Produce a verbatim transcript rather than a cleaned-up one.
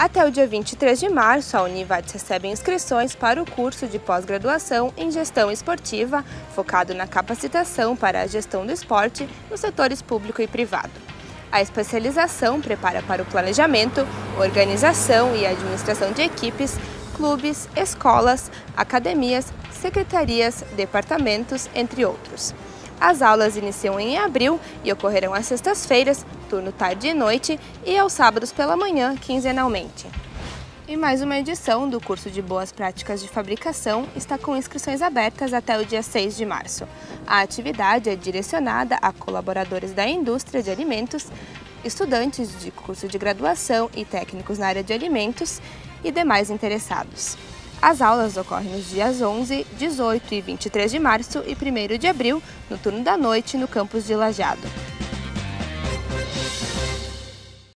Até o dia vinte e três de março, a Univates recebe inscrições para o curso de pós-graduação em Gestão Esportiva, focado na capacitação para a gestão do esporte nos setores público e privado. A especialização prepara para o planejamento, organização e administração de equipes, clubes, escolas, academias, secretarias, departamentos, entre outros. As aulas iniciam em abril e ocorrerão às sextas-feiras, turno tarde e noite, e aos sábados pela manhã, quinzenalmente. E mais uma edição do curso de Boas Práticas de Fabricação está com inscrições abertas até o dia seis de março. A atividade é direcionada a colaboradores da indústria de alimentos, estudantes de curso de graduação e técnicos na área de alimentos e demais interessados. As aulas ocorrem nos dias onze, dezoito e vinte e três de março e primeiro de abril, no turno da noite, no campus de Lajeado.